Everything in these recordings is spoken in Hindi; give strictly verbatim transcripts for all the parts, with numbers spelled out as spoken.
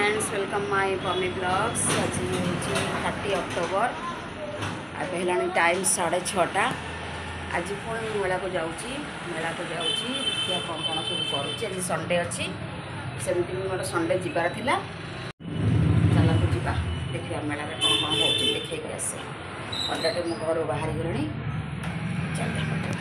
Friends welcome my Pami blogs. आज थर्टी अक्टोबर अब है टाइम साढ़े छटा। आज पुणी मेला को जाऊँगी मेला को जाऊँगी देखिए कौन कौन सब करुँच। आज संडे अच्छी सेमती भी मोर संडे जीवार थिला। चलतु जा देखिए मेला में कौन कौन हो देखिए आसे अलरेडी मो घर बाहर गली। चल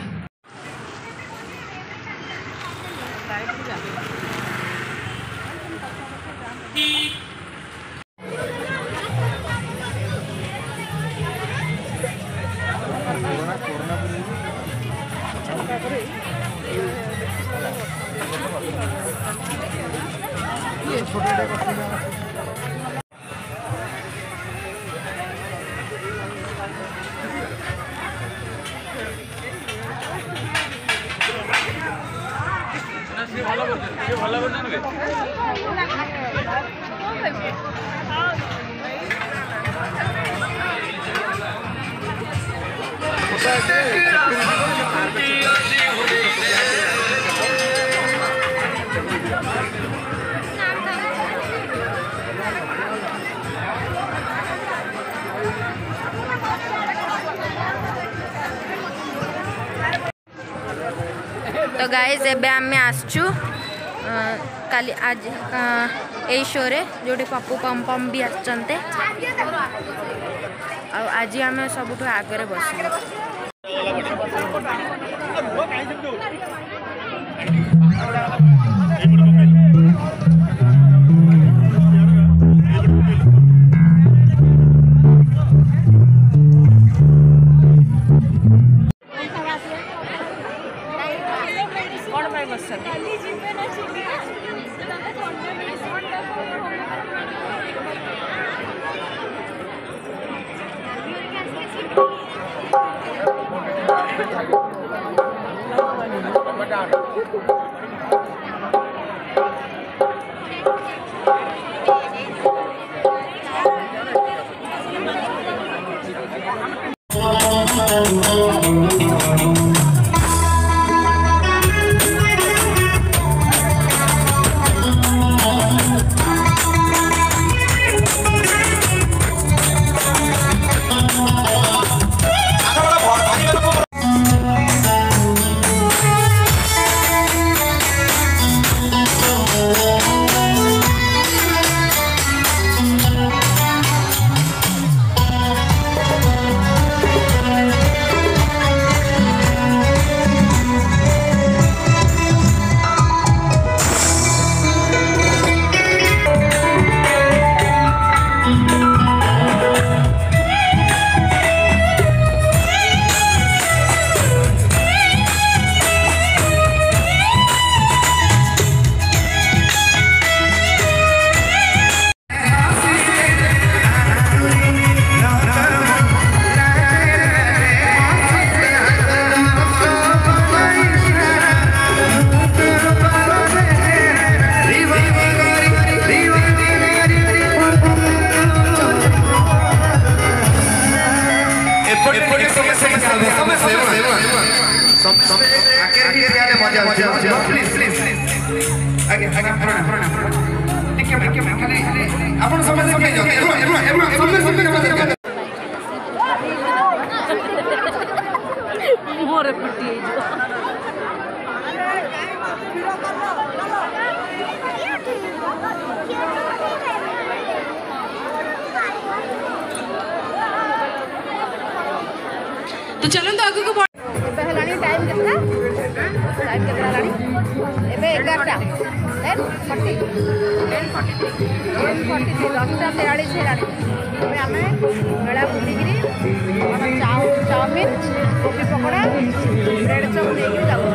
तो गाइज एबे आम आसचु काली आज ए शो रे जोटी पप्पू पम पम भी आसचंते। आज आम सबुठ आगे बस मोरे फटी तो चलो तो आगे को टाइम कितना टाइम कितना एबे एगारटा ten forty ten forty ten forty दसटा तेयालीस है। आम मेला बुलिकी चाउमिन कोबी पकोड़ा ब्रेड चप नहीं जाऊँ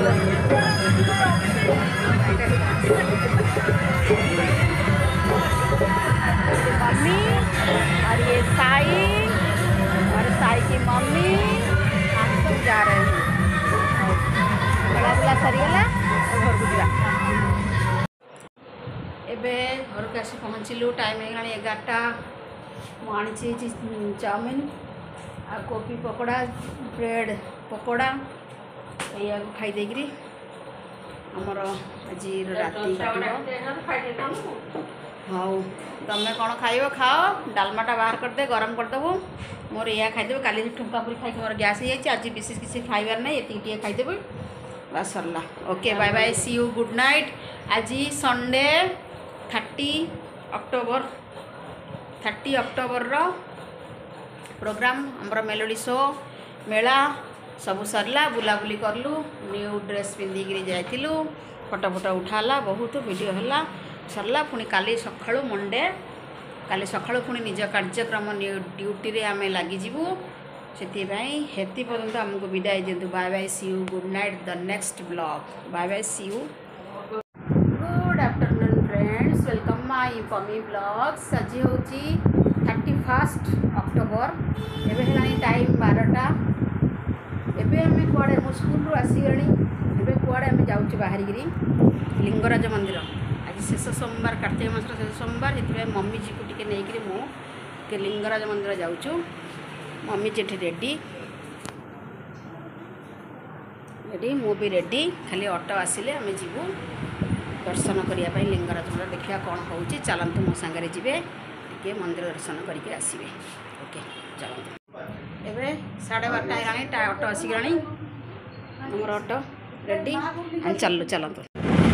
मम्मी और ये साई और साई की मम्मी हम सब जा रहे हैं। मेला बुला सरीगला घर को जा एबे घर को आसी पहुँचलु। टाइम है एगारटा मुझे चाउमिन आ कोबी पकोड़ा ब्रेड पकोड़ा या खाई देकरी आमर आज राति हाँ तमें कौन खाइब खाओ डालमाटा बाहर करदे गरम करदेबू मोर या खाईदेव काली ठुमका पूरी खाई मोर गैस हो जाए आज विशेष किसी खाइबार ना ये खाईदेव बस Sarala okay bye bye see you good night. आज Sunday thirty October thirty October रो प्रोग्राम हमर मेलोडी शो मेला सब सरला बुलाबुली करलु न्यू ड्रेस पिंधिकी जाइलु फोटो फोटो उठाला बहुत वीडियो है सरला पुणी काली सकाळु मंडे काली सकाळु पुणी निज कार्यक्रम ड्यूटी रे आमे लागि जिवु से हेती पर्यंत आमको विदाय दिंतु bye bye see you good night the next blog bye bye see you good afternoon friends welcome my Pami blogs आज हूँ थर्टी फर्स्ट अक्टोबर एवं है टाइम बारटा एवं आम कड़े मो स्कूल आसीगली एवं कड़े आम जाऊँ बाहर लिंगराज मंदिर आज शेष सोमवार कार्तिक मास शेष सोमवार से मम्मी जी को टी नहीं मुझे लिंगराज मंदिर जाऊँ मम्मी जी रेडी रेडी मु भी रेडी खाली ऑटो आसिले आम जीवु दर्शन करने लिंगराज मंदिर देखा कौन हो चलतु मो सांगे जी टे मंदिर दर्शन करके आसवे ओके चलते एवं साढ़े बारटा है ऑटो आसीगला आमर ऑटो रेडी हम चलु चलतु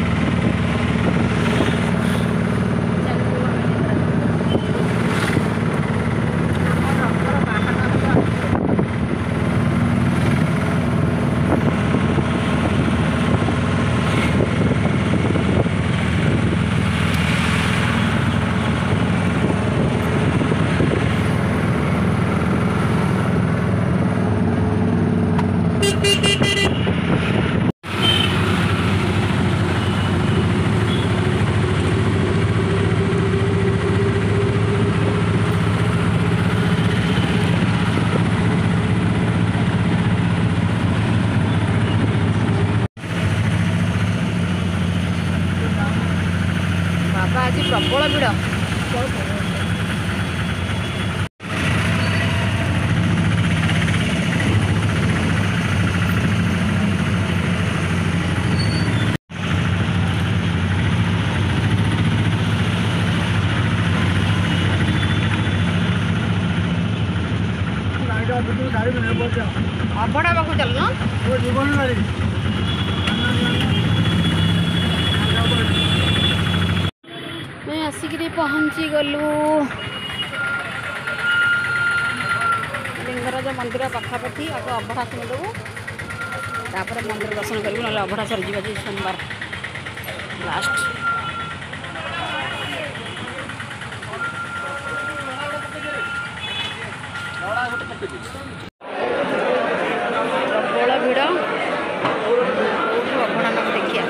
आज प्रबल भिड़ अबड़ा पाक चल आसिक पहुँची गलु लिंगराज मंदिर पाखापाखि आग अभढ़ा शुणीदेवु तापर मंदिर दर्शन करूँ ना अभढ़ा सरीजा सोमवार लास्ट प्रबल भिड़ अभढ़ा नाम देखिए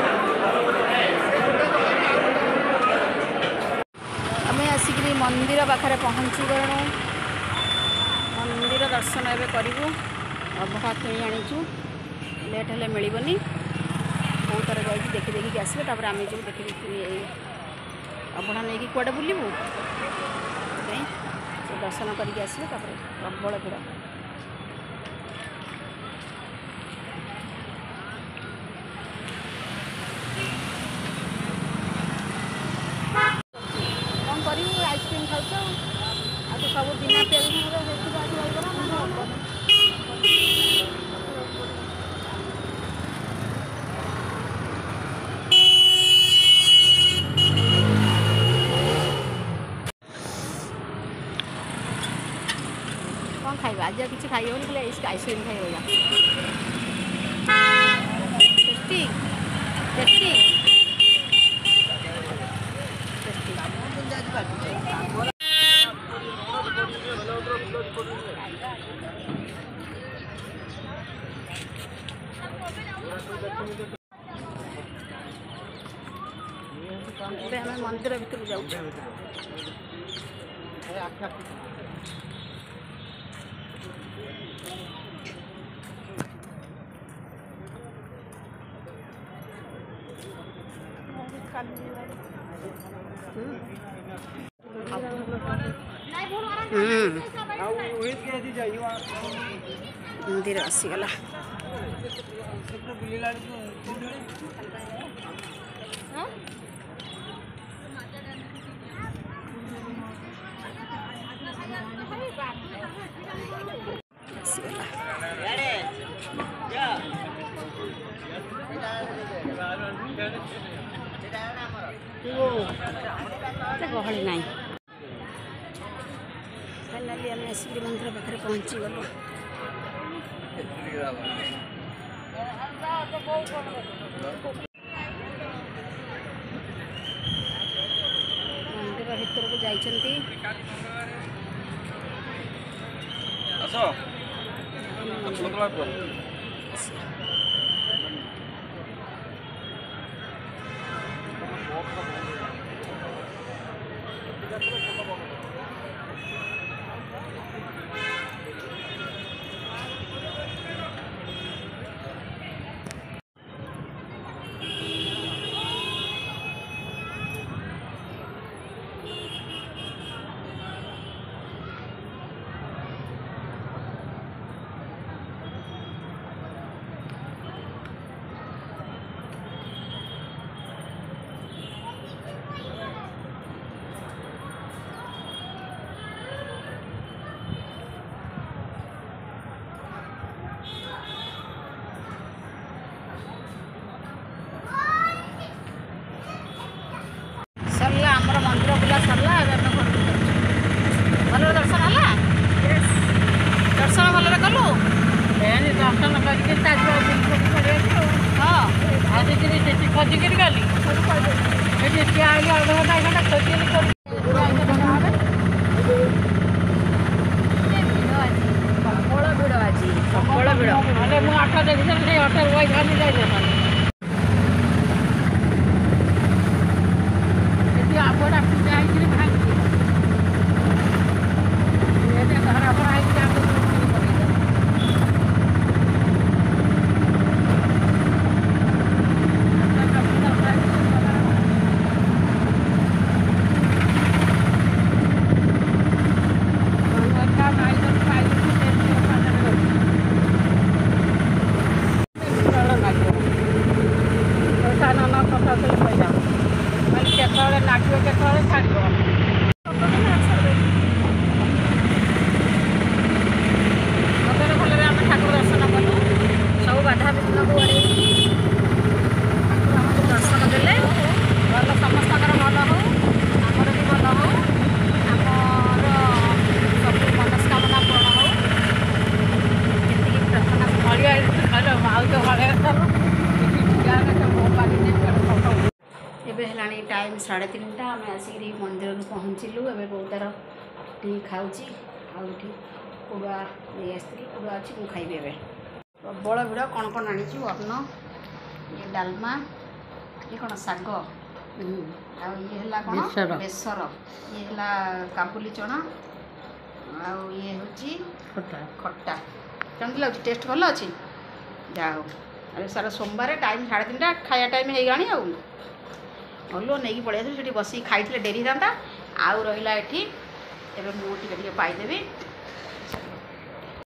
मंदिर पाखे पहुँची गलु मंदिर दर्शन एवं करूँ अभढ़ा किणी आनीचु लेट हेल्ले मिलनी बहुत थर जाइए देखी देखिक आसवे तापर आम जो देखी देखी अभढ़ा नहीं कड़े बुलू दर्शन करके आसवे प्रबल भिड़ आइसक्रीम खाऊ आज सब बिना प्याज कौन खाइबा आज किसी खाइबनी बोले आइसक्रीम खाइबा टेस्टी टेस्टी हमें मंदिर भीतर जाऊँ मंदिर आसीगला गहली ना फाइनाली आम श्री मंदिर पाखे पहुँची गलु मंदिर भीतर को जाइछंती सरला आमर मंदिर बुला सरला भल दर्शन है दर्शन भल कलु दर्शन करके हाँ आसिक खोजिक गली अधघंटा एक घंटा खोजिक प्रबल भिड़ आज प्रबल भिड़ मुझे आठ देखी से अटो रही जाए केतवे नाचो केतवे छाड़ भगवान भलरे आम ठाकुर दर्शन कलु सब बाधा विघ्न को ठाकुर दर्शन देले भल समस्त भल हो आमर भी भल हो आमर सब मनस्कामना पूर्ण हो जी प्रार्थना स्थल माउज हले एबे है टाइम साढ़े तीन टा आम आसिक मंदिर को पहुँचलु एवं बहुत टी खाऊँ आउटी कुड़ुआ नहीं आसती कुड़ुआ अच्छी मुझे खाइबी ए प्रबल भिड़ कौन कौन आनी अन्न ये डालमा ये कौन शाग आ ये कौन बेसर ये काबुली चना आउ ये हूँ खट्टा खट्टा केमती लगे टेस्ट भल अच्छी जा हो अरे सारा सोमवार टाइम साढ़े तीन टा खाया टाइम हो गलानी आउ भलो नहीं पड़े से बस खाई डेरी था आउ रहा ये मुझे पाइदेवी।